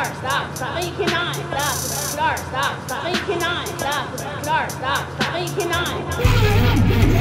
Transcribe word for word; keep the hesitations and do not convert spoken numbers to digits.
Start, stop, stop. No, you cannot. Stop. Start, stop, stop. No, you cannot. Stop. Start, stop, stop. No, you cannot.